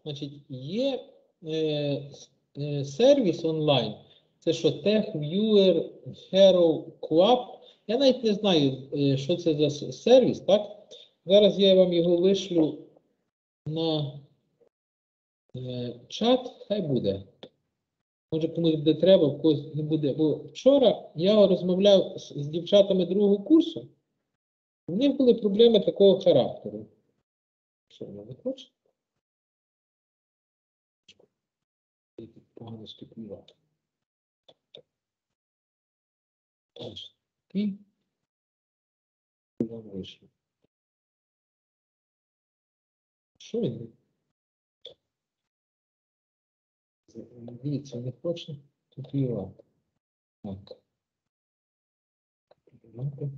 Значить, є сервіс онлайн. Це що, TechViewer Hero Co-op. Я навіть не знаю, що це за сервіс, так? Зараз я вам його вишлю на чат, хай буде. Може, комусь буде треба, в когось не буде. Бо вчора я розмовляв з дівчатами другого курсу, у них були проблеми такого характеру. Що вона не хоче? Погано скопіювати. Ось. І вам вийшло. Що він? Дивіться, не хоче копіювати. Так. Копіювати.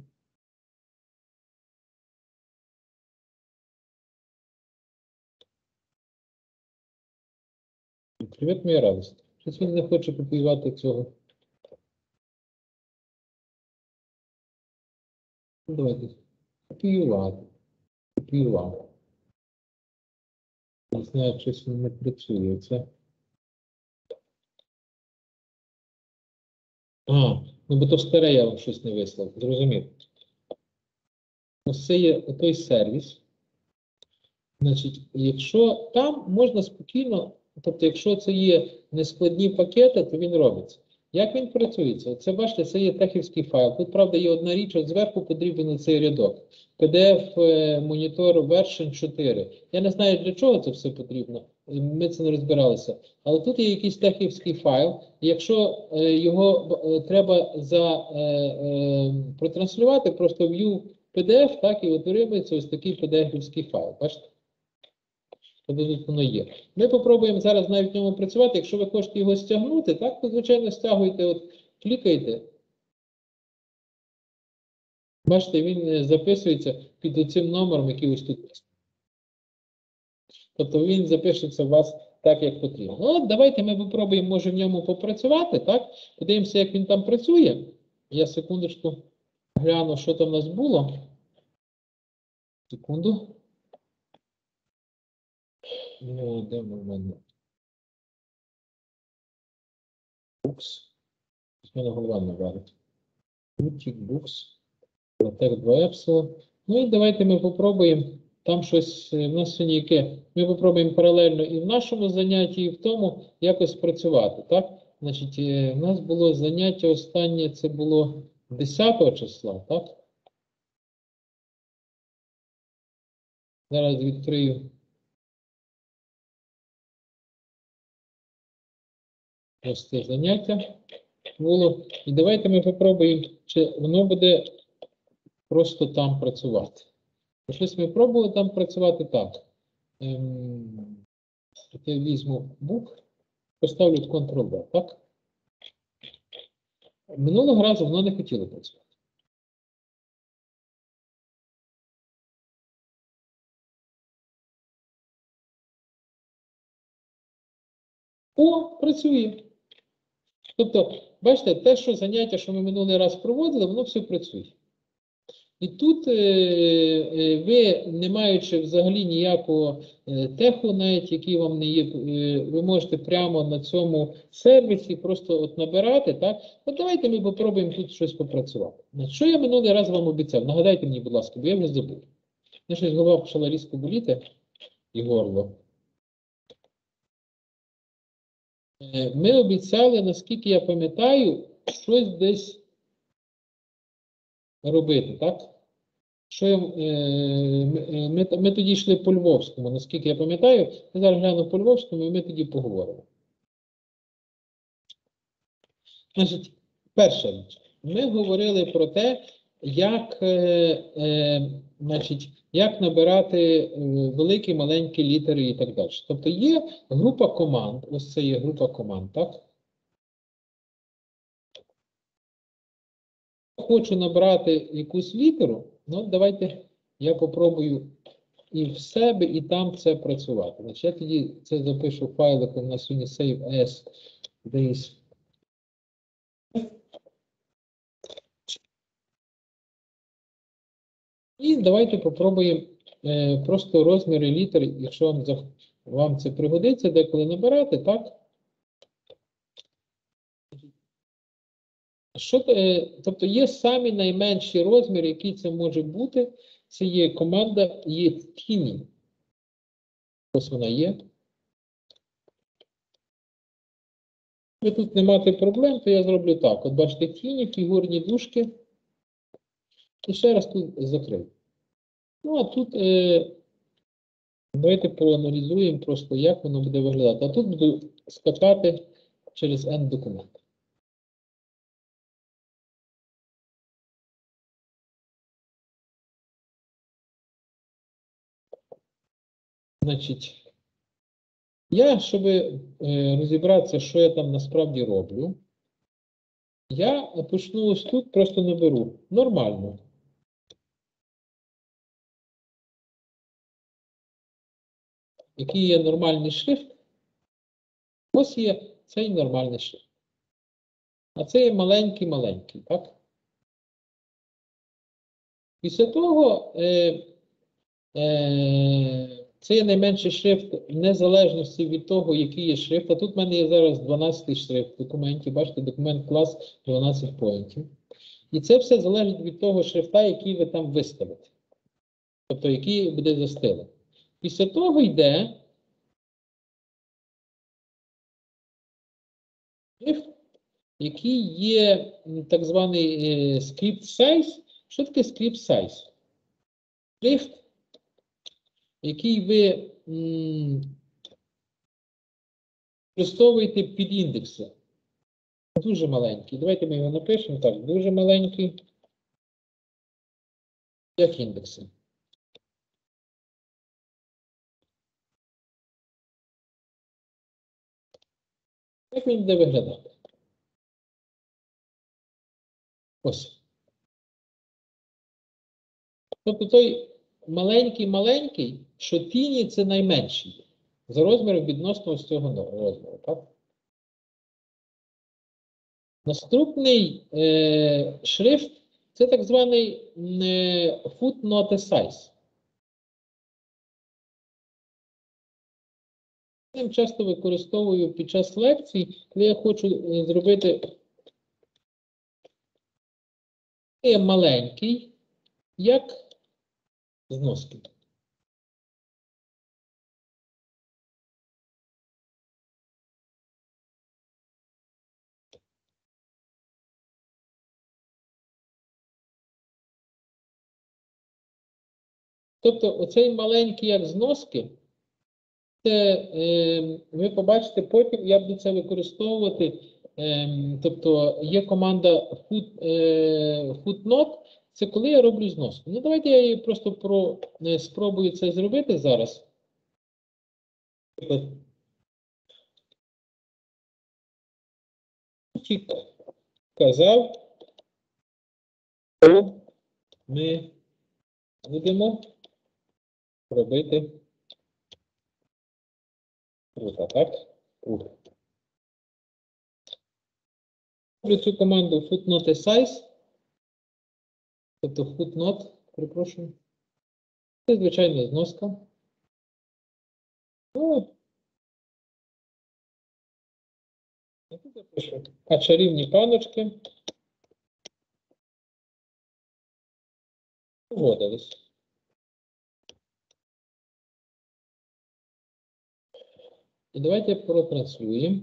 Привіт, моя радість. Щось він не хоче копіювати цього. Ну, давайте. Копіювати. Копіювати. Не знаю, щось він не працює. Це. Ну бо то старе я вам щось не вислав. Зрозумів. Ось це є той сервіс. Значить, якщо там можна спокійно, тобто, якщо це є нескладні пакети, то він робиться. Як він працюється? Це, бачите, це є техівський файл. Тут, правда, є одна річ, от зверху потрібен цей рядок. PDF Monitor Version 4. Я не знаю, для чого це все потрібно. Ми це не розбиралися. Але тут є якийсь техівський файл. Якщо його треба протранслювати, просто view PDF, так, і отримується ось такий PDF-івський файл. Бачите? Тобто тут воно є. Ми попробуємо зараз навіть в ньому працювати. Якщо ви хочете його стягнути, так, то, звичайно, стягуєте, от, клікаєте. Бачите, він записується під цим номером, який ось тут. Тобто він запишеться у вас так, як потрібно. Ну, от давайте ми попробуємо, може, в ньому попрацювати, так? Подивимося, як він там працює. Я секундочку гляну, що там у нас було. Секунду. Ну, де в мене? Букс. Ось мене голова не варить. Бутік, букс. Протек 2 Epsilon. Ну і давайте ми попробуємо. Там щось в нас сьогодні яке. Ми попробуємо паралельно і в нашому занятті, і в тому якось працювати. Так? Значить, у нас було заняття останнє, це було 10 числа, так? Зараз відкрию. Ось це заняття було. І давайте ми попробуємо, чи воно буде просто там працювати. Щось ми пробували там працювати так. Я візьму бук, поставлю Ctrl-V, так? Минулого разу воно не хотіло працювати. О, працює. Тобто, бачите, те, що заняття, що ми минулий раз проводили, воно все працює. І тут ви, не маючи взагалі ніякого теху, навіть який вам не є, ви можете прямо на цьому сервісі просто от набирати, так? От давайте ми попробуємо тут щось попрацювати. Що я минулий раз вам обіцяв? Нагадайте мені, будь ласка, бо я вже забув. Я щось голова почала різко боліти і горло. Ми обіцяли, наскільки я пам'ятаю, щось десь робити, так? Що ми тоді йшли по Львовському, наскільки я пам'ятаю, я зараз гляну по Львовському, і ми тоді поговоримо. Значить, перша річ. Ми говорили про те, як набирати великі, маленькі літери і так далі. Тобто є група команд, ось це є група команд, так? Хочу набрати якусь літеру, ну давайте я попробую і в себе, і там це працювати. Значить, я тоді це запишу файликом на сьогодні save as this. І давайте попробуємо просто розміри літер, якщо вам вам це пригодиться деколи набирати, так? Тобто є самі найменші розміри, які це може бути. Це є команда є Tiny. Ось вона є. Якщо тут не мати проблем, то я зроблю так. От бачите, Tiny, фігурні дужки. І ще раз тут закрив. Ну, а тут давайте проаналізуємо просто, як воно буде виглядати. А тут буду скачати через N-документ. Значить, я, щоб розібратися, що я там насправді роблю, я почну ось тут, просто наберу нормально. Який є нормальний шрифт? Ось є цей нормальний шрифт. А це є маленький-маленький, так? Після того це є найменший шрифт в незалежності від того, який є шрифт. А тут в мене є зараз 12 шрифт в документі. Бачите, документ клас 12 поінтів. І це все залежить від того шрифта, який ви там виставите. Тобто, який буде за стилем. Після того йде шрифт, який є так званий script size. Що таке script size? Шрифт, який ви використовуєте під індекси. Дуже маленький. Давайте ми його напишемо. Так, дуже маленький. Як індекси. Як він буде виглядати? Ось. Тобто той маленький, що Tiny це найменший. За розміром відносно ось цього розміру. Так? Наступний шрифт це так званий footnote size. Я часто використовую під час лекцій, коли я хочу зробити маленький, як зноски. Тобто оцей маленький як зноски, це ви побачите потім, я буду це використовувати. Тобто є команда footnote, це коли я роблю зноску. Ну давайте я її просто спробую це зробити зараз. Казав, що ми будемо робити круто, так? Круто. Роблю цю команду footnote size, тобто footnote, перепрошую. Це звичайна зноска. Ну, тут я пишу, а чарівні паночки погодились. І давайте протранслюємо.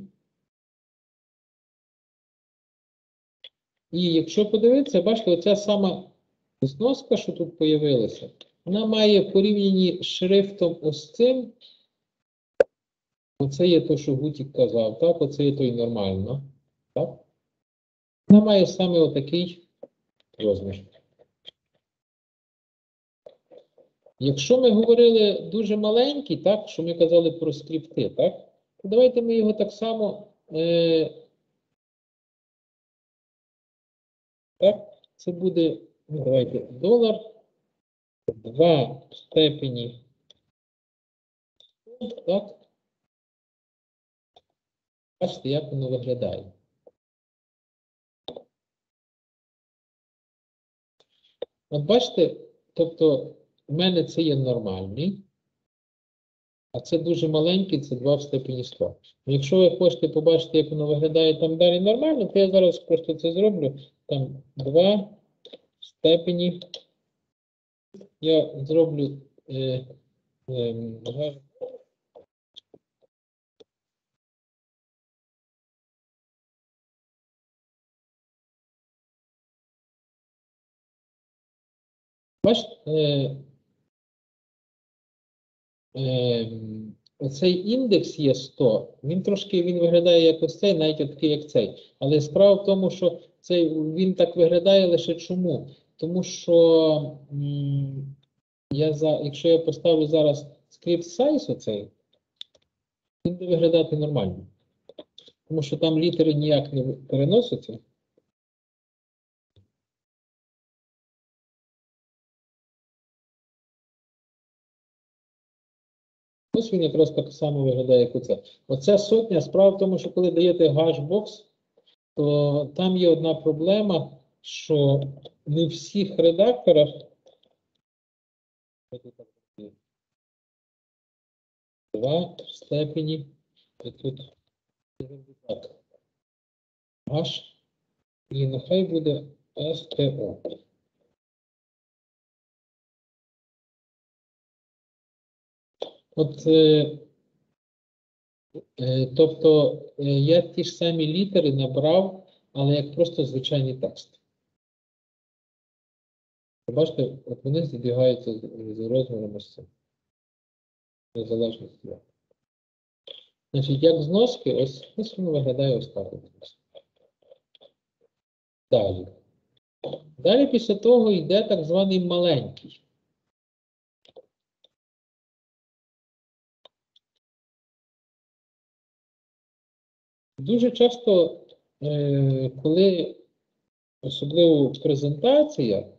І якщо подивитися, бачите, оця сама зноска, що тут з'явилася, вона має в порівнянні з шрифтом ось цим. Оце є те, що Гутік казав, так? Оце є той нормально. Так? Вона має саме отакий розмір. Якщо ми говорили дуже маленький, так, що ми казали про скрипти, так, то давайте ми його так само. Так, це буде, ну, давайте, $2 в степені. Так. Бачите, як воно виглядає. От бачите, тобто, в мене це є нормальний. А це дуже маленький, це 2 в степені 100. Якщо ви хочете побачити, як воно виглядає там далі нормально, то я зараз просто це зроблю. Там 2 в степені. Я зроблю бачите, оцей індекс є 100, він трошки виглядає як ось цей, навіть такий, як цей. Але справа в тому, що він так виглядає лише чому? Тому що якщо я поставлю зараз script size оцей, він буде виглядати нормально. Тому що там літери ніяк не переносяться. Ось він якраз так само виглядає, як оце. Оця сотня, справа в тому, що коли даєте hashbox, то там є одна проблема, що не в всіх редакторах 2 в степені, і тут так, H, і нехай буде STO. От, тобто, я ті ж самі літери набрав, але як просто звичайний текст. Бачите, от вони збігаються з розміром ось цим. Незалежно від цього. Значить, як зноски, ось воно виглядає ось так. Далі. Далі після того йде так званий маленький. Дуже часто, коли особливо презентація,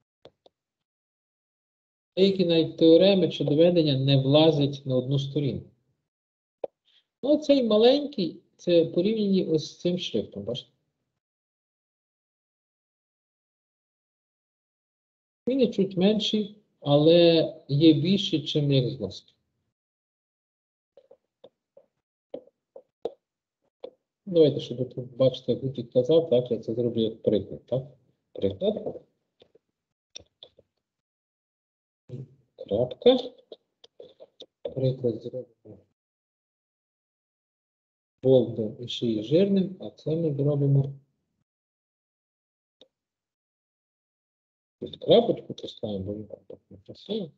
деякі навіть теореми чи доведення не влазять на одну сторінку. Ну, цей маленький, це порівняні ось з цим шрифтом, бачите? Він є чуть менший, але є більший, чим як зноски. Давайте, щоб ви бачите, як Гутік казав, так, я це зроблю як приклад, так? Приклад. Крапка. Приклад зробимо болдом і ще й жирним, а це ми зробимо тут крапочку поставимо, бо він так не красиво.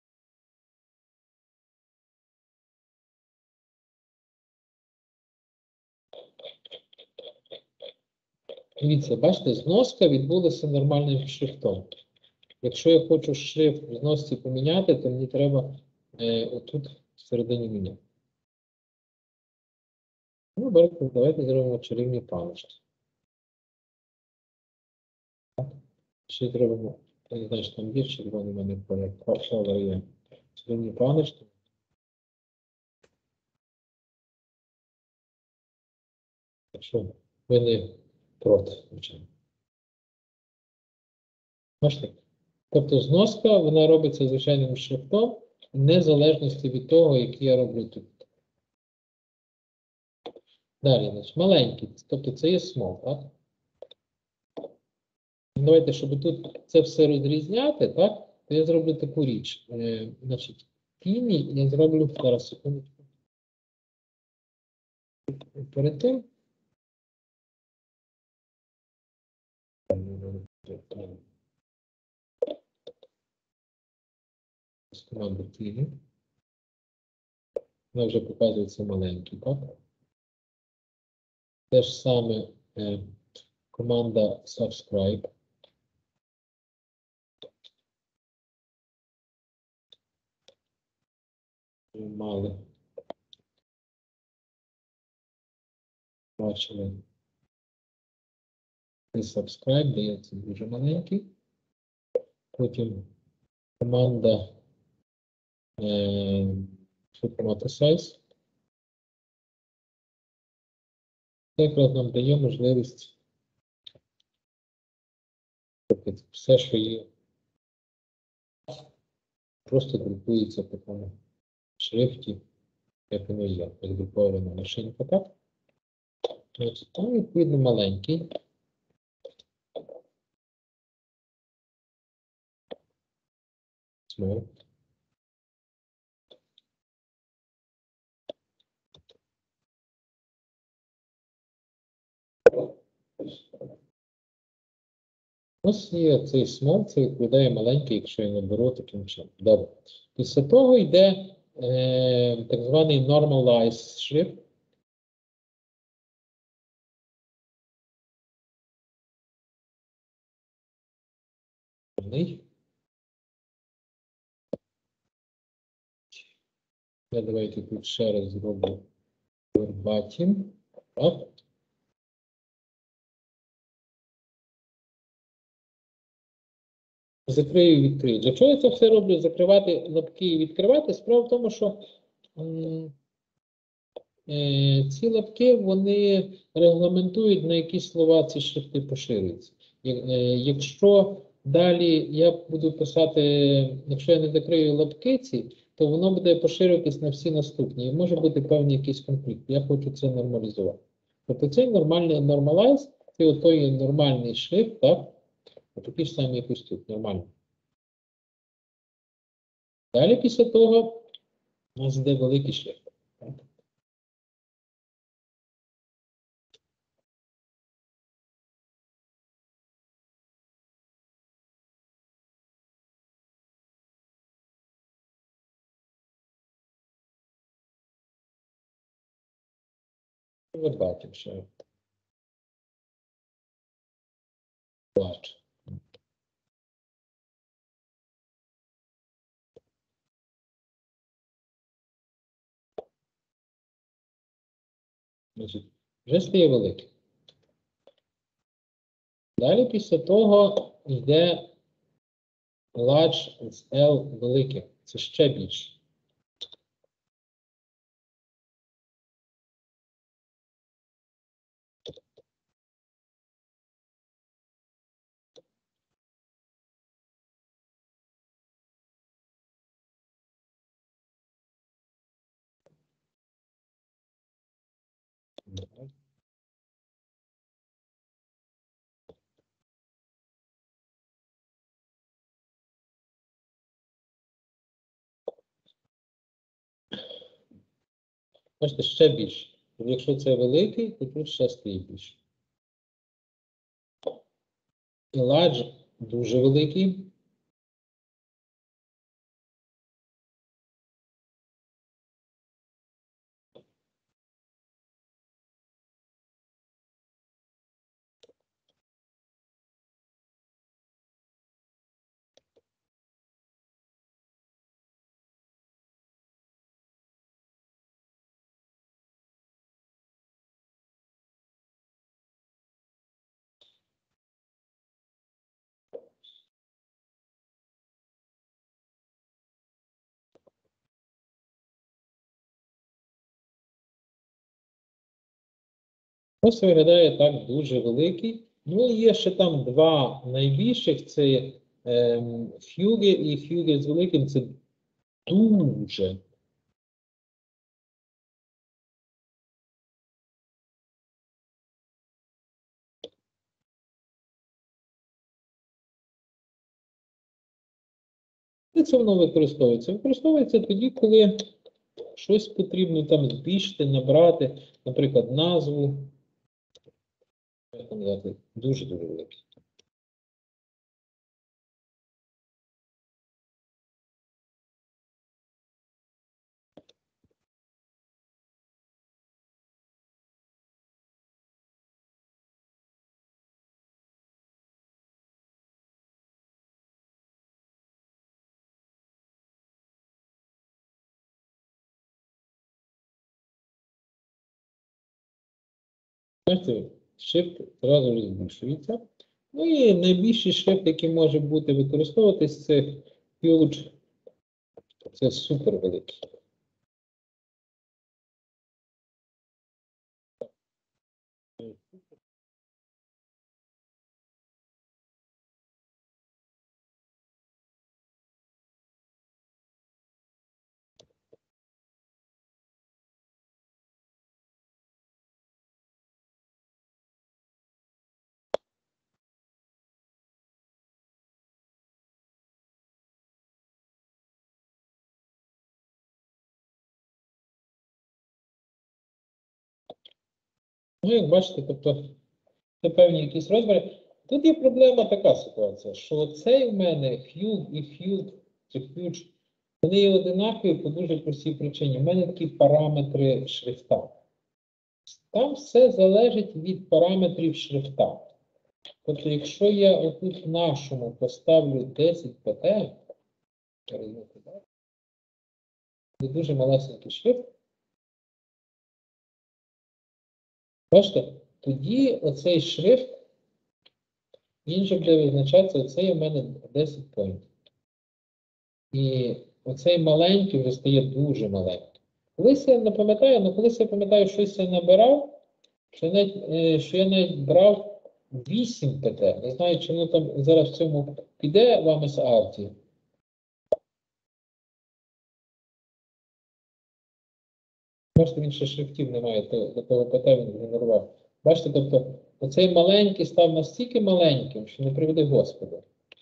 Дивіться, бачите, зноска відбулася нормальним шрифтом. Якщо я хочу шрифт в зносці поміняти, то мені треба отут всередині міняти. Ну, давайте зробимо чарівні палички. Ще зробимо, я не знаю, що там є червоний в мене колор є. Чарівні палички. Якщо ви не проти, звичайно. Бачите? Тобто зноска, вона робиться звичайним шрифтом, в незалежності від того, який я роблю тут. Далі, значить, маленький, тобто це є small, так? Давайте, щоб тут це все розрізняти, так, то я зроблю таку річ. Значить, тіні я зроблю, зараз, секундочку. Перед тим. З команди тіні. Вона вже показується маленький, так? Те ж саме команда subscribe. Мали. Бачили. І subscribe дається дуже маленький. Потім команда size. Це якраз нам дає можливість все, що є, просто друкується по тому. шрифті, як воно є, розгрупована машинка, так? Ось, там, відповідно, маленький. Small. Ось є цей small, це відповідає маленький, якщо я наберу таким чином. Добре. Після того йде так званий normalized шрифт. Я давайте тут ще раз зроблю verbatim. Так. Закрию і відкрию. Для чого я це все роблю? Закривати лапки і відкривати? Справа в тому, що ці лапки, вони регламентують, на які слова ці шрифти поширюються. Якщо далі я буду писати, якщо я не закрию лапки ці, то воно буде поширюватись на всі наступні. І може бути певний якийсь конфлікт. Я хочу це нормалізувати. Тобто цей нормальний normalize, це той нормальний шрифт, так? Такий ж самий, як ось тут, нормальний. Далі після того у нас йде великий шрифт. Ми бачимо, що бачу. Значить, вже стає великий. Далі після того йде large з L велике. Це ще більше. Бачите, ще більше. Якщо це великий, то тут ще стає більше. І large дуже великий. Ось виглядає так дуже великий. Ну і є ще там два найбільших, це фюги і фюги з великим, це дуже. І це воно використовується? Використовується тоді, коли щось потрібно там збільшити, набрати, наприклад, назву. Дуже-дуже великий. Бачите, шрифт одразу збільшується. Ну і найбільший шрифт, який може бути використовуватись, це huge. Це супер великий. Ну, як бачите, тобто це певні якісь розміри. Тут є проблема така ситуація, що цей в мене Fugue і Fugue, чи Fuge, вони є одинакові по дуже простій причині. У мене такі параметри шрифта. Там все залежить від параметрів шрифта. Тобто, якщо я отут в нашому поставлю 10 pt, це дуже малесенький шрифт, бачите, тоді оцей шрифт, він же буде визначатися, оцей у мене 10 point. І оцей маленький вже стає дуже маленький. Колись я не пам'ятаю, але колись я пам'ятаю, щось я набирав, що я навіть брав 8 ПТ. Не знаю, чи воно там зараз в цьому піде в Ames Arti. Бачите, він ще шрифтів немає, до того ПТ він генерував. Бачите, тобто, оцей маленький став настільки маленьким, що не приведи Господи.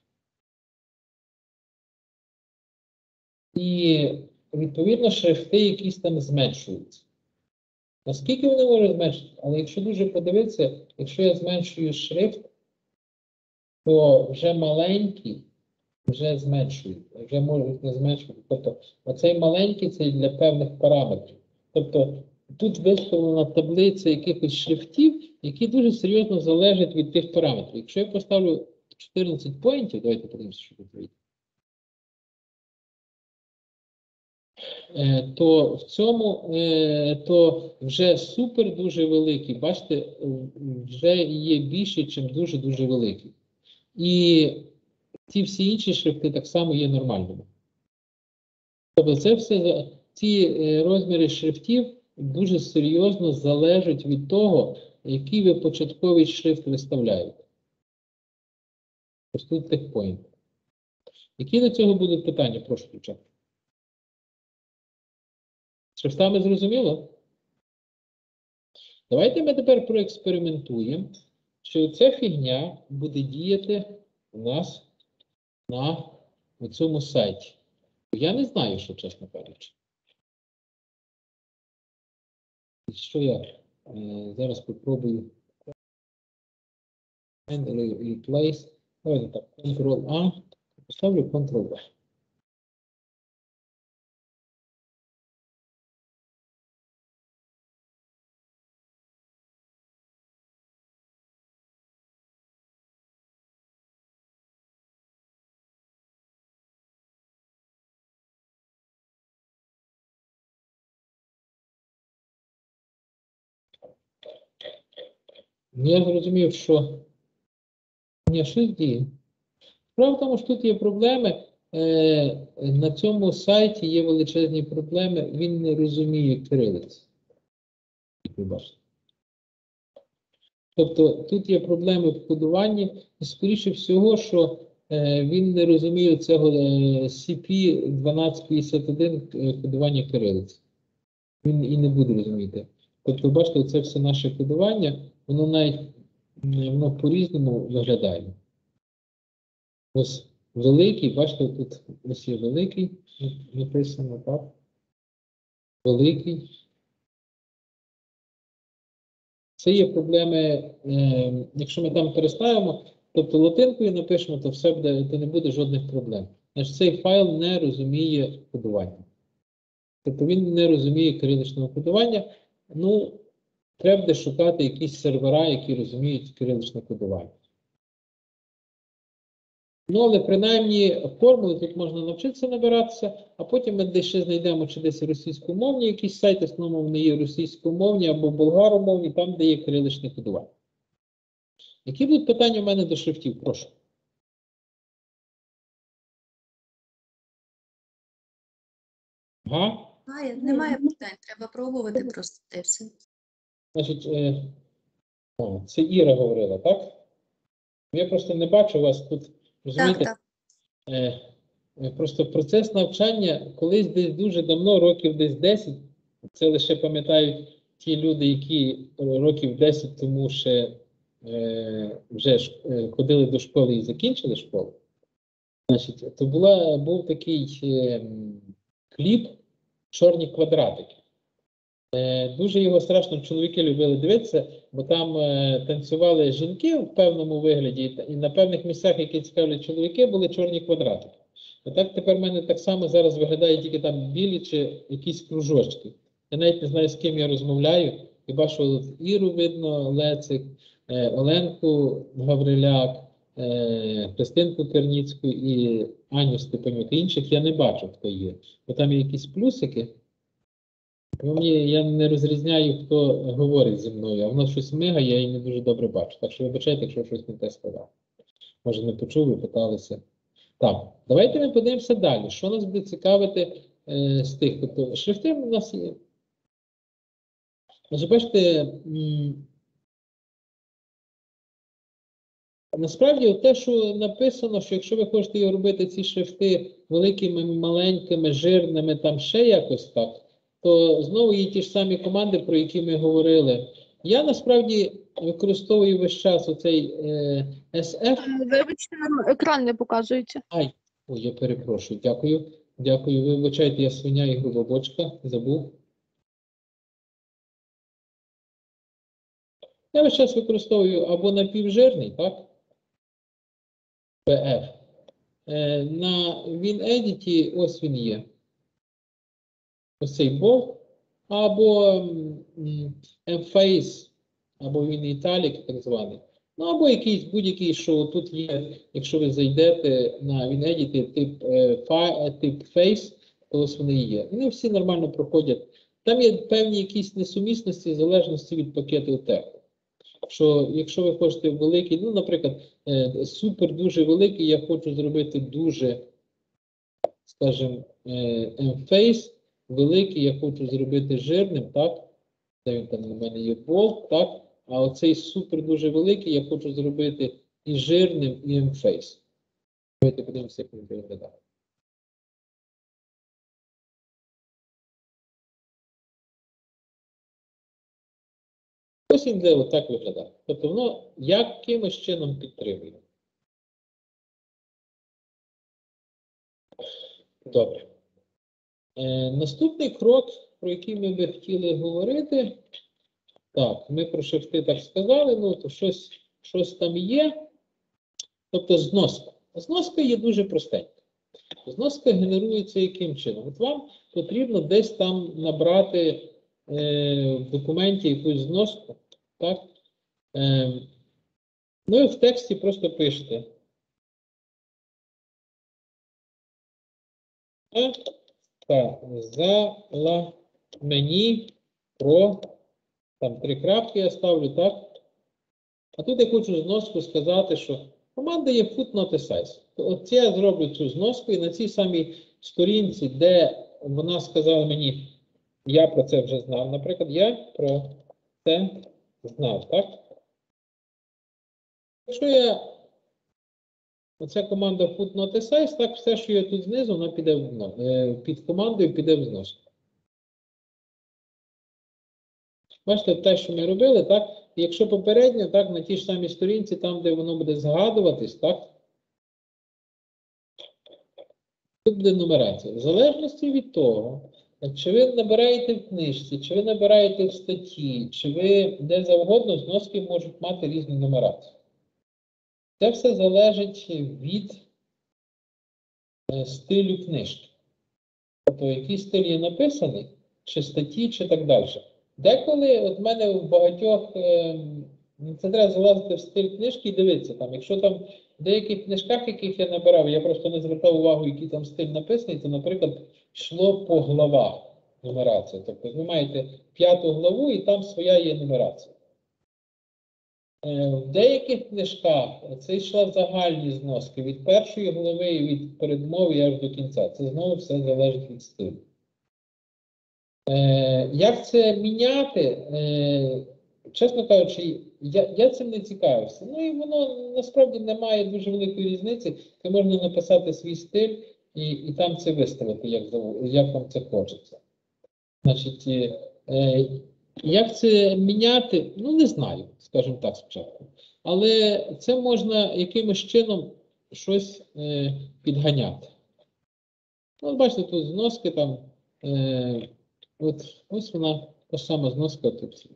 І, відповідно, шрифти якісь там зменшуються. Наскільки вони можуть зменшити? Але якщо дуже подивитися, якщо я зменшую шрифт, то вже маленькі вже зменшують, вже можуть не зменшувати. Тобто, оцей маленький це для певних параметрів. Тобто, тут виставлена таблиця якихось шрифтів, які дуже серйозно залежать від тих параметрів. Якщо я поставлю 14 поінтів, давайте подивимося, що тут вийде. То в цьому то вже супер дуже великий. Бачите, вже є більше, ніж дуже-дуже великий. І ці всі інші шрифти так само є нормальними. Тобто це все, ці розміри шрифтів дуже серйозно залежать від того, який ви початковий шрифт виставляєте. Ось тут техпоінт. Які до цього будуть питання? Прошу включати. З шрифтами зрозуміло? Давайте ми тепер проекспериментуємо, що ця фігня буде діяти у нас на цьому сайті. Я не знаю, що, чесно кажучи. Що я зараз попробую replace. Давайте так, Ctrl-A, поставлю Ctrl-V. Я зрозумів, що щось діє. Справа в тому, що тут є проблеми. На цьому сайті є величезні проблеми. Він не розуміє кирилиці. Як ви бачите. Тобто тут є проблеми в кодуванні. І скоріше всього, що він не розуміє цього CP1251 кодування кирилиці. Він і не буде розуміти. Тобто, бачите, це все наше кодування, воно навіть по-різному виглядає. Ось великий, бачите, тут ось є великий, написано, так? Великий. Це є проблеми, якщо ми там переставимо, тобто латинкою напишемо, то все буде, то не буде жодних проблем. Значить, цей файл не розуміє кодування. Тобто він не розуміє кириличного кодування. Ну, треба буде шукати якісь сервера, які розуміють кириличне кодування. Ну, але принаймні формули тут можна навчитися набиратися, а потім ми десь ще знайдемо, чи десь російськомовні якісь сайти, основно вони є російськомовні або болгаромовні, там, де є кириличне кодування. Які будуть питання в мене до шрифтів? Прошу. Ага. Немає питань, треба пробувати просто те все. Значить, це Іра говорила, так? Я просто не бачу вас тут, розумієте? Так. Просто процес навчання колись десь дуже давно, років десь 10, це лише пам'ятають ті люди, які років 10 тому ще вже ходили до школи і закінчили школу. Значить, то був такий кліп «Чорні квадратики». Дуже його страшно чоловіки любили дивитися, бо там танцювали жінки в певному вигляді, і на певних місцях, які цікавлять чоловіки, були чорні квадратики. Отак тепер в мене так само зараз виглядає тільки там білі чи якісь кружочки. Я навіть не знаю, з ким я розмовляю. Хіба що Іру видно, Лецик, Оленку Гавриляк, Христинку Керніцьку і Аню Степанюк. Інших я не бачу, хто є. Бо там є якісь плюсики. Я не розрізняю, хто говорить зі мною, а воно щось мигає, я її не дуже добре бачу. Так що вибачайте, якщо щось не те сказав. Може не почув і питалися. Так, давайте ми подивимося далі. Що нас буде цікавити з тих? Тобто, шрифти у нас є. Значить, бачите, насправді те, що написано, що якщо ви хочете його робити, ці шрифти великими, маленькими, жирними, там ще якось так, то знову є ті ж самі команди, про які ми говорили. Я насправді використовую весь час оцей SF. Вибачте, нам екран не показується. Ой, я перепрошую, дякую. Дякую, вибачайте, я свиня і груба бочка, забув. Я весь час використовую або напівжирний, так? PF. На WinEdit ось він є. Ось цей болт, або Emphase, або WinItalic, так званий. Ну, або якийсь будь-який, що тут є, якщо ви зайдете на WinEdit тип Face, то ось вони є. Вони всі нормально проходять. Там є певні якісь несумісності в залежності від пакету тегу. Що якщо ви хочете великий, ну, наприклад, супер дуже великий, я хочу зробити дуже, скажімо, Emphase, великий, я хочу зробити жирним, так? Де він там у мене є болт, так? А оцей супер дуже великий, я хочу зробити і жирним, і Emphase. Давайте подивимося, як він виглядає. Ось він де отак виглядає. Тобто воно якимось чином підтримує. Добре. Наступний крок, про який ми би хотіли говорити. Так, ми про шрифти так сказали, ну то щось там є. Тобто зноска. Зноска є дуже простенька. Зноска генерується яким чином? От вам потрібно десь там набрати в документі якусь зноску. Так? Ну і в тексті просто пишете. Сказала мені про, там 3 крапки я ставлю, так? А тут я хочу зноску сказати, що команда є footnote size. От я зроблю цю зноску і на цій самій сторінці, де вона сказала мені, я про це вже знав, наприклад, я про це знав, так? Якщо я, оця команда footnote size, так все, що є тут знизу, вона піде під командою, піде в зноску. Бачите, те, що ми робили, так? Якщо попередньо, так, на тій ж самій сторінці, там, де воно буде згадуватись, так? Тут буде нумерація. В залежності від того, чи ви набираєте в книжці, чи ви набираєте в статті, чи ви де завгодно, зноски можуть мати різну нумерацію. Це все залежить від стилю книжки. Тобто, який стиль є написаний, чи статті, чи так далі. Деколи, от в мене в багатьох, це треба залазити в стиль книжки і дивитися там. Якщо там в деяких книжках, яких я набирав, я просто не звертав увагу, який там стиль написаний, то, наприклад, йшло по главах нумерація. Тобто ви маєте 5-ту главу і там своя є нумерація. В деяких книжках це йшла загальні зноски від першої глави і від передмови аж до кінця. Це знову все залежить від стилю. Як це міняти? Чесно кажучи, я цим не цікавився. Ну і воно насправді не має дуже великої різниці. Це можна написати свій стиль і там це виставити, як вам це хочеться. Значить, як це міняти? Ну, не знаю, скажімо так спочатку. Але це можна якимось чином щось підганяти. Ну, бачите, тут зноски там. Ось вона та сама зноска тут.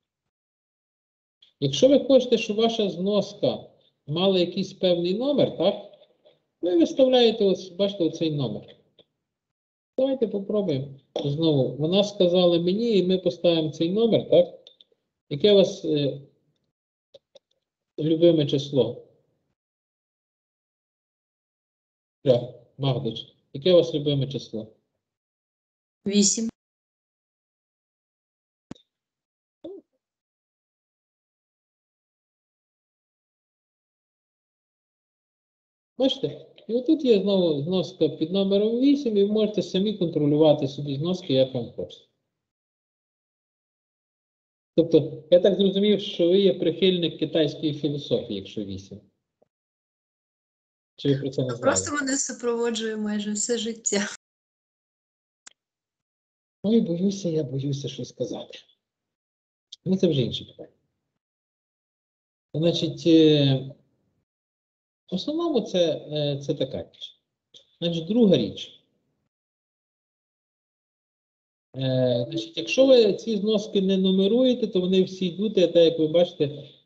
Якщо ви хочете, щоб ваша зноска мала якийсь певний номер, так? Ви виставляєте, ось, бачите, оцей номер. Давайте попробуємо. Знову, вона сказала мені, і ми поставимо цей номер, так? Яке у вас любиме число? Магдич, яке у вас любиме число? 8. Бачите? І отут є знову зноска під номером 8, і ви можете самі контролювати собі зноски, як вам хочете. Тобто, я так зрозумів, що ви є прихильник китайської філософії, якщо 8. Чи ви про це не знали? Просто мене супроводжує майже все життя. Ой, я боюся щось сказати. Ну, це вже інші питання. Значить, в основному це така річ. Значить, друга річ. Значить, якщо ви ці зноски не нумеруєте, то вони всі йдуть, так як ви бачите,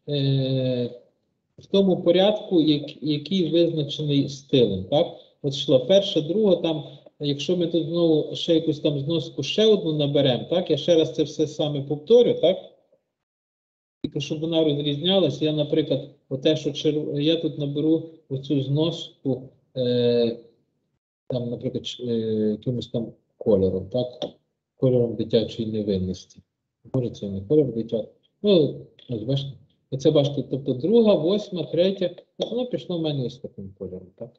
в тому порядку, який визначений стилем. Так? От йшла перша, друга, там, якщо ми тут знову ще якусь там зноску ще одну наберемо, так? Я ще раз це все саме повторю, так? Тільки щоб вона розрізнялася, я, наприклад, оте, що я тут наберу оцю зноску, там, наприклад, якимось там кольором, так? Кольором дитячої невинності. Може, це не кольор дитячий. Ну, ось бачите. Оце бачите, тобто друга, восьма, третя. От воно пішло в мене ось таким кольором, так?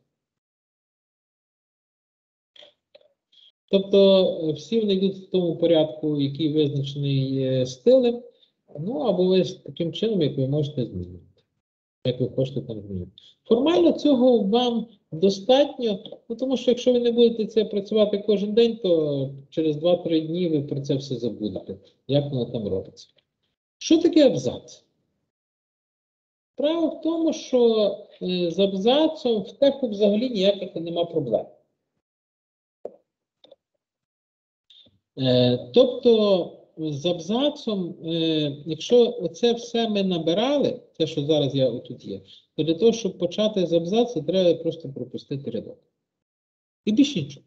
Тобто всі вони йдуть в тому порядку, який визначений стилем. Ну, або ви таким чином, як ви можете змінити. Як ви хочете там змінити. Формально цього вам достатньо, ну, тому що якщо ви не будете це працювати кожен день, то через 2-3 дні ви про це все забудете, як воно там робиться. Що таке абзац? Справа в тому, що з абзацом в тексту взагалі ніяких нема проблем. Тобто з абзацом, якщо оце все ми набирали, те, що зараз я отут є, то для того, щоб почати з абзацу, треба просто пропустити рядок. І більше нічого.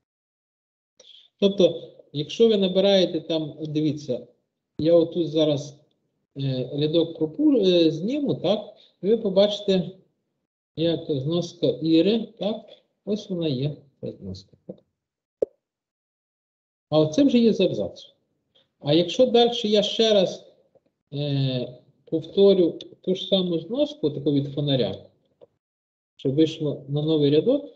Тобто, якщо ви набираєте там, дивіться, я отут зараз рядок зніму, так, і ви побачите, як зноска Іри, так, ось вона є, ця зноска. А оце вже є з абзацу. А якщо далі я ще раз повторю ту ж саму зноску, таку від фонаря, щоб вийшло на новий рядок,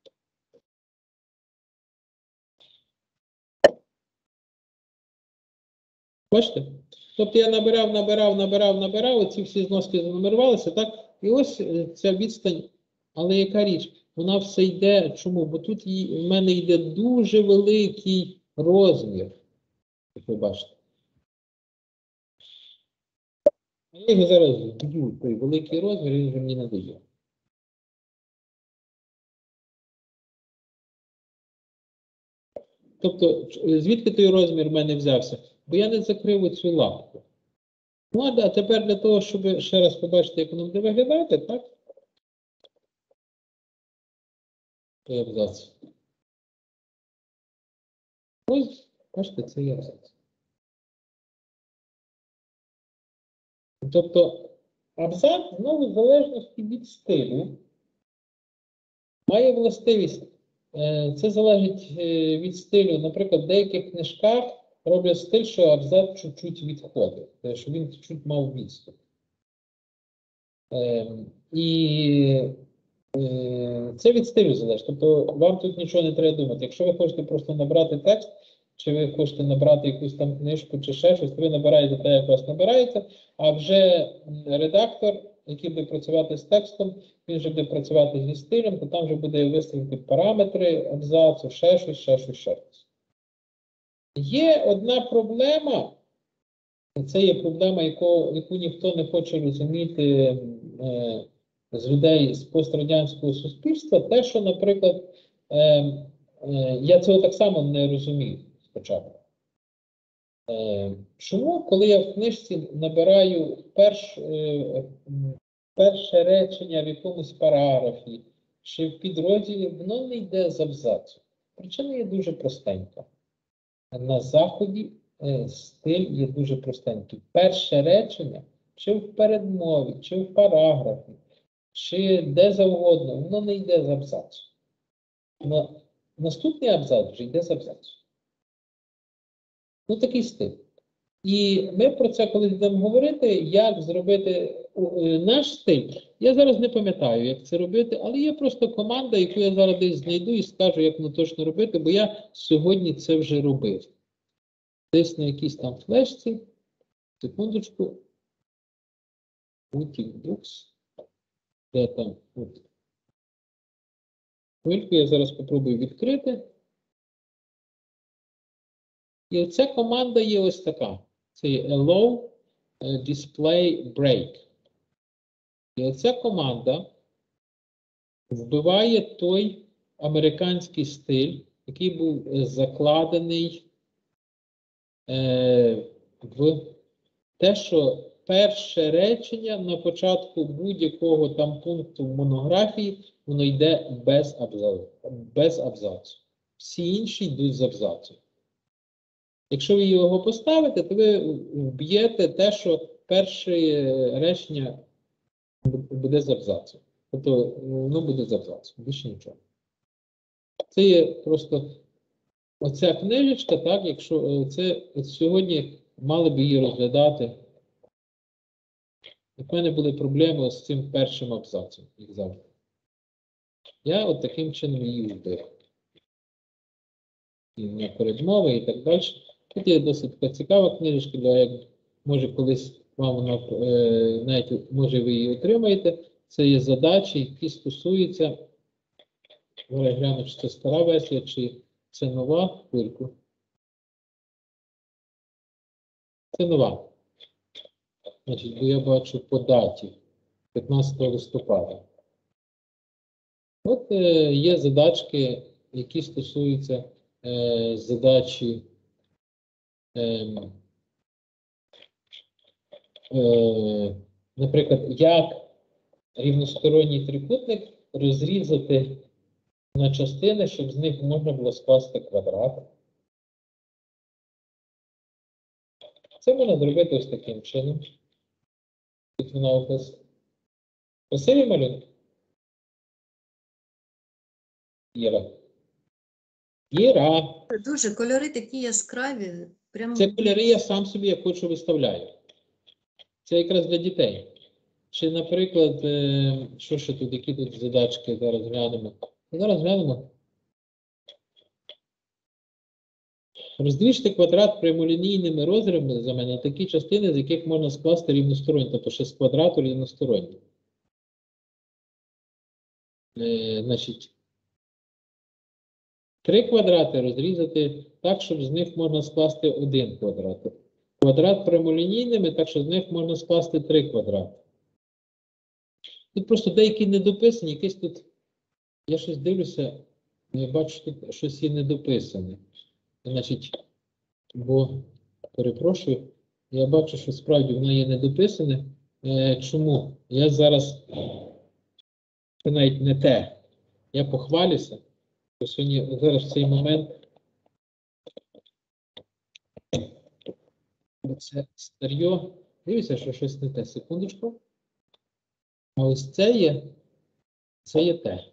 бачите? Тобто я набирав, оці всі зноски занумерувалися, так? І ось ця відстань, але яка річ? Вона все йде, чому? Бо тут в мене йде дуже великий розмір, як ви бачите. Я його зараз вб'ю, той великий розмір, він вже мені надає. Тобто, звідки той розмір в мене взявся? Бо я не закрив оцю лапку. Ну, а тепер для того, щоб ще раз побачити, як воно буде виглядати, так? Той абзац. Ось, бачите, це є абзац. Тобто, абзац, знову, в залежності від стилю, має властивість. Це залежить від стилю. Наприклад, в деяких книжках роблять стиль, що абзац чуть-чуть відходить, що він чуть-чуть мав відступ. І це від стилю залежить. Тобто вам тут нічого не треба думати. Якщо ви хочете просто набрати текст, чи ви хочете набрати якусь там книжку, чи ще щось, то ви набираєте те, як вас набираєте, а вже редактор, який буде працювати з текстом, він вже буде працювати зі стилем, то там вже буде виставити параметри абзацу, ще щось. Є одна проблема, це є проблема, яку ніхто не хоче розуміти з людей з пострадянського суспільства, те, що, наприклад, я цього так само не розумів спочатку. Чому, коли я в книжці набираю перше речення в якомусь параграфі чи в підрозділі, воно не йде з абзацу? Причина є дуже простенька. На Заході стиль є дуже простенький. Перше речення, чи в передмові, чи в параграфі, чи де завгодно, воно не йде з абзацу. Наступний абзац вже йде з абзацу. Ну, такий стиль. І ми про це колись будемо говорити, як зробити наш стиль. Я зараз не пам'ятаю, як це робити, але є просто команда, яку я зараз десь знайду і скажу, як воно точно робити, бо я сьогодні це вже робив. Десь на якійсь там флешці. Секундочку. Books. Де там? От. Хвильку я зараз спробую відкрити. І оця команда є ось така. Це є allow display break. І оця команда вбиває той американський стиль, який був закладений в те, що перше речення на початку будь-якого там пункту в монографії, воно йде без абзацу. Всі інші йдуть з абзацу. Якщо ви його поставите, то ви вб'єте те, що перше речення буде з абзацу. Тобто воно буде з абзацу, більше нічого. Це є просто оця книжечка, так, якщо це сьогодні мали б її розглядати. У мене були проблеми з цим першим абзацом, як завжди. Я от таким чином її вбив. І на передмови і так далі. Тут є досить така цікава книжечка, як може колись вам вона, навіть може ви її отримаєте. Це є задачі, які стосуються, я гляну, чи це стара версія, чи це нова, хвильку. Це нова. Значить, бо я бачу по даті 15 листопада. От є задачки, які стосуються задачі наприклад, як рівносторонній трикутник розрізати на частини, щоб з них можна було скласти квадрат. Це можна зробити ось таким чином. Тут вона описана. Красиві малюнки? Іра. Іра. Дуже кольори такі яскраві. Прямо Це кольори я сам собі як хочу виставляю. Це якраз для дітей. Чи, наприклад, що ще тут, які тут задачки зараз глянемо? Зараз глянемо. Роздвижте квадрат прямолінійними розрізами на такі частини, з яких можна скласти рівносторонні, тобто ще з квадрату рівносторонні. Значить, 3 квадрати розрізати так, щоб з них можна скласти 1 квадрат. Квадрат прямолінійними, так що з них можна скласти 3 квадрати. Тут просто деякі недописані, якісь тут, я щось дивлюся, я бачу, тут щось є недописане. Значить, бо, перепрошую, я бачу, що справді воно є недописане. Чому? Я зараз, це навіть не те, я похвалюся, бо сьогодні, зараз в цей момент, це старьо, дивіться, що щось не те, секундочку. А ось це є те.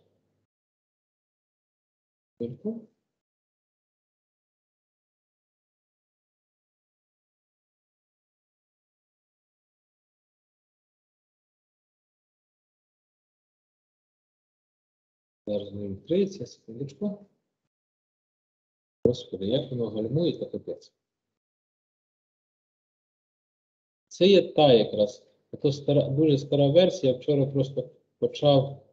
Зараз не відкриється, секундочку. Господи, як воно гальмує, то капець. Це є та якраз. Це стара, дуже стара версія. Я вчора просто почав.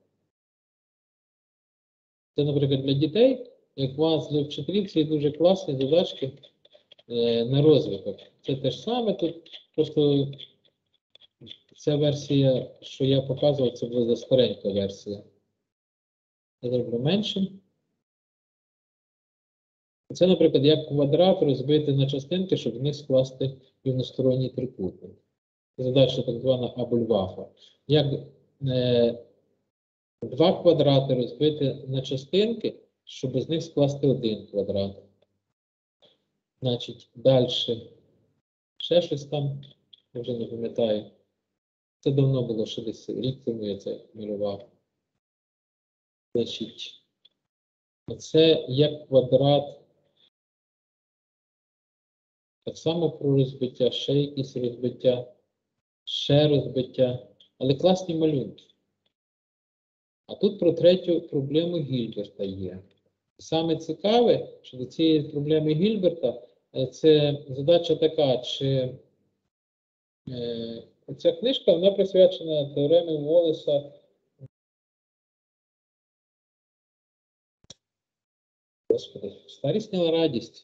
Це, наприклад, для дітей, як у вас для вчителів, це дуже класні задачки на розвиток. Це те ж саме тут. Просто ця версія, що я показував, це була старенька версія. Я зроблю менше. Це, наприклад, як квадрат розбити на частинки, щоб в них скласти рівносторонній трикутник. Задача так звана Абульвафа. Як два квадрати розбити на частинки, щоб з них скласти один квадрат. Значить, далі. Ще щось там, я вже не пам'ятаю. Це давно було, що десь рік тому я це малював. Значить, це як квадрат. Так само про розбиття, ще якісь розбиття, ще розбиття. Але класні малюнки. А тут про третю проблему Гільберта є. Саме цікаве, що до цієї проблеми Гільберта це задача така, чи ця книжка, вона присвячена теоремі Волеса. Господи, старість не радість.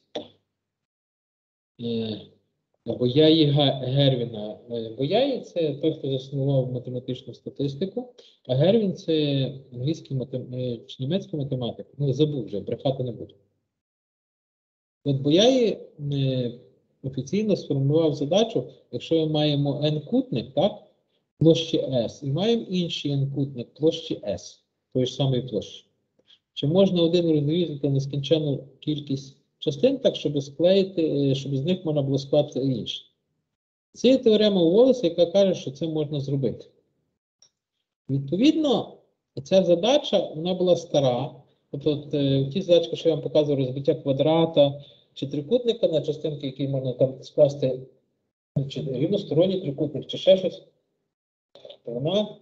Бояї Гервіна. Бояї – це той, хто заснував математичну статистику, а Гервін – це англійський чи німецький математик. Ну, забув вже, брехати не буду. От Бояї офіційно сформував задачу, якщо ми маємо n-кутник, так, площі S, і маємо інший n-кутник площі S, тої ж самої площі. Чи можна один розрізати нескінченну кількість частин так, щоб склеїти, щоб з них можна було скласти інші? Це є теорема Волеса, яка каже, що це можна зробити. Відповідно, ця задача, вона була стара. Тобто, ті задачки, що я вам показував, розбиття квадрата чи трикутника на частинки, які можна там скласти, чи рівносторонній трикутник, чи ще щось, то вона,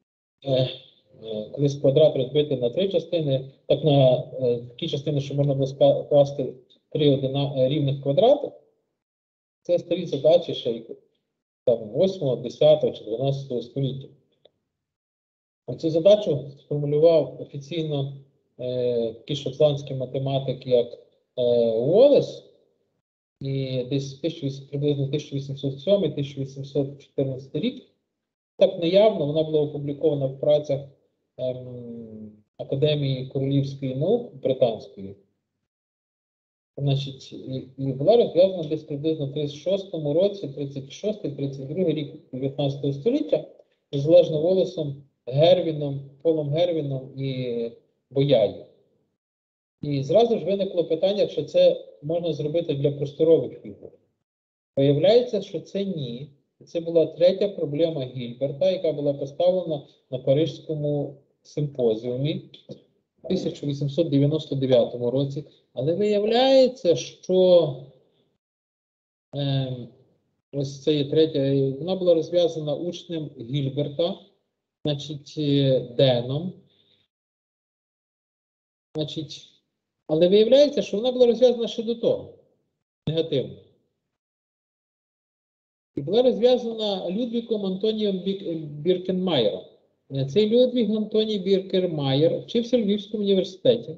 коли квадрат розбити на три частини, так на такі частини, що можна було скласти три рівних квадрати, це старі задачі ще там 8, 10 чи 12 століття. Цю задачу сформулював офіційно такий шотландський математик, як Уоллес, і десь приблизно 1807-1814 рік. Так неявно вона була опублікована в працях Академії Королівської наук Британської. Значить, і була розв'язана десь приблизно в 36-му році, 36-32 рік 19 століття, незалежно Волесом, Гервіном, Полом Гервіном і Бояєю. І зразу ж виникло питання, чи це можна зробити для просторових фігур. Виявляється, що це ні. Це була третя проблема Гільберта, яка була поставлена на Паризькому симпозіумі в 1899 році. Але виявляється, що ось це є третя, вона була розв'язана учнем Гільберта, значить, Деном. Значить, але виявляється, що вона була розв'язана ще до того, негативно. І була розв'язана Людвігом Антонієм Біркенмаєром. Цей Людвіг Антоній Біркенмаєр вчився в Львівському університеті.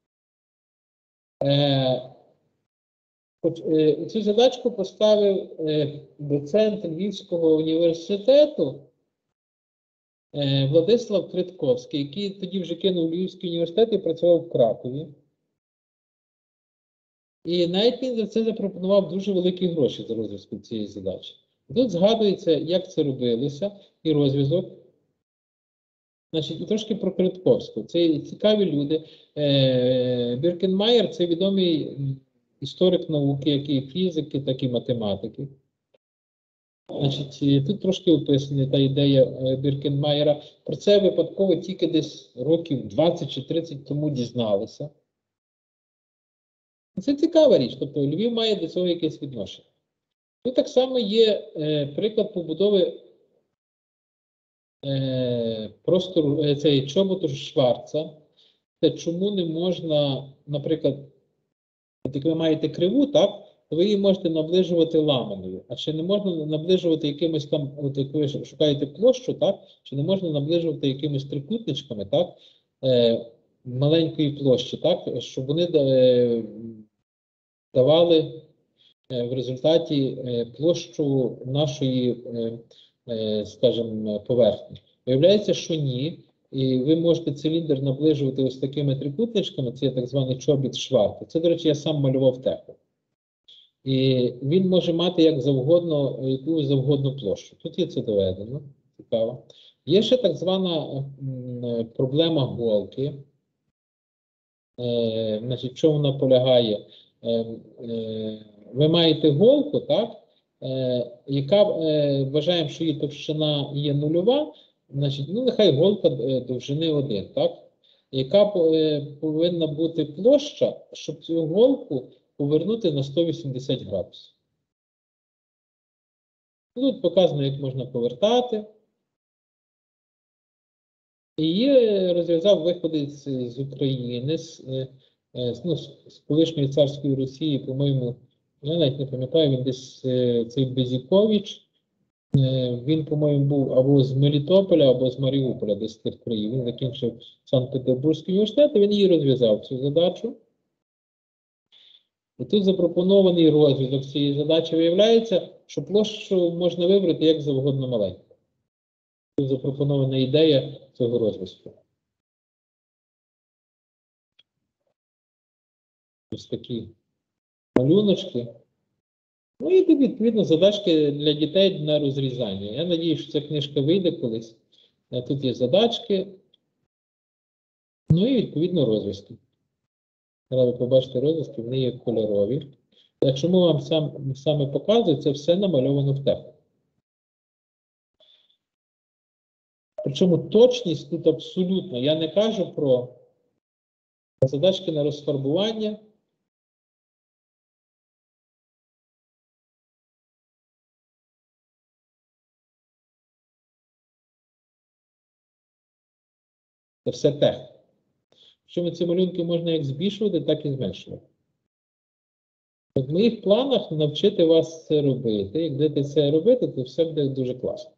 Цю задачку поставив доцент Львівського університету Владислав Критковський, який тоді вже кинув Львівський університет і працював в Кракові. І навіть він за це запропонував дуже великі гроші за розв'язок цієї задачі. Тут згадується, як це робилося, і розв'язок. Значить, і трошки про Критковського. Це цікаві люди. Біркенмаєр – це відомий історик науки, як і фізики, так і математики. Значить, тут трошки описана та ідея Біркенмаєра. Про це випадково тільки десь років 20 чи 30 тому дізналися. Це цікава річ, тобто Львів має до цього якесь відношення. Тут так само є приклад побудови цей чоботу Шварца. Це чому не можна, наприклад, як ви маєте криву, так, то ви її можете наближувати ламаною. А чи не можна наближувати якимось там, от як ви шукаєте площу, так, чи не можна наближувати якимись трикутничками, так, маленької площі, так, щоб вони давали в результаті площу нашої, скажімо, поверхні. Виявляється, що ні. і ви можете циліндр наближувати ось такими трикутничками, це є так званий чобіт Шварта. Це, до речі, я сам малював теху. І він може мати як завгодно, яку завгодно площу. Тут є це доведено, цікаво. Є ще так звана проблема голки. Значить, що вона полягає? Ви маєте голку, так? Яка вважаємо, що її товщина є нульова, значить, ну нехай голка довжини 1, так? Яка повинна бути площа, щоб цю голку повернути на 180 градусів. Тут показано, як можна повертати. І розв'язав виходець з України, з колишньої царської Росії, по-моєму, я навіть не пам'ятаю, він десь цей Безікович, він, по-моєму, був або з Мелітополя, або з Маріуполя, десь з тих країв. Він закінчив Санкт-Петербурзький університет, і він її розв'язав, цю задачу. І тут запропонований розв'язок цієї задачі виявляється, що площу можна вибрати як завгодно маленьку. Тут запропонована ідея цього розв'язку. Ось такі малюночки. Ну і відповідно задачки для дітей на розрізання. Я сподіваюся, що ця книжка вийде колись. Тут є задачки. Ну і відповідно розв'язки. Зараз ви побачите розв'язки, вони є кольорові. Якщо ми вам саме показуємо, це все намальовано в теху. Причому точність тут абсолютно. Я не кажу про задачки на розфарбування. Це все тех. Причому ці малюнки можна як збільшувати, так і зменшувати. В моїх планах навчити вас це робити. Як будете це робити, то все буде дуже класно.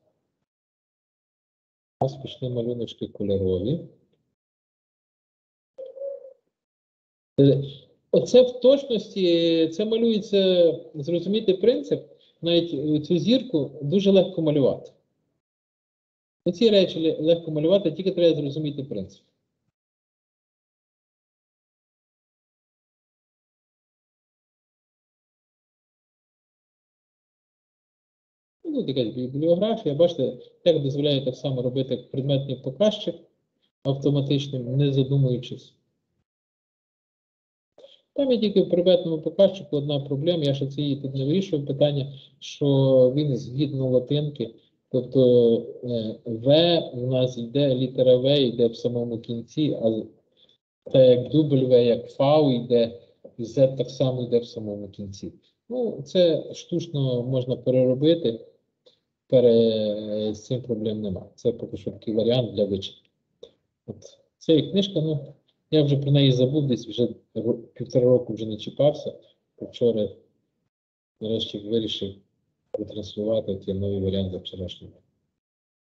Ось пішли малюночки кольорові. Оце в точності, це малюється, зрозуміти принцип, навіть цю зірку дуже легко малювати. Оці речі легко малювати, тільки треба зрозуміти принцип. Ну, якась бібліографія, бачите, як дозволяє так само робити предметний показчик автоматичним, не задумуючись. Там є тільки в предметному показчику одна проблема, я ще це її тут не вирішував питання, що він згідно латинки, тобто В у нас йде, літера В йде в самому кінці, а так як W, як V йде, Z так само йде в самому кінці. Ну, це штучно можна переробити. З цим проблем немає. Це поки що такий варіант для вичитки. От. Це і книжка, ну, я вже про неї забув, десь вже 1,5 року вже не чіпався. Вчора, нарешті, вирішив протранслювати ті нові варіанти вчорашнього.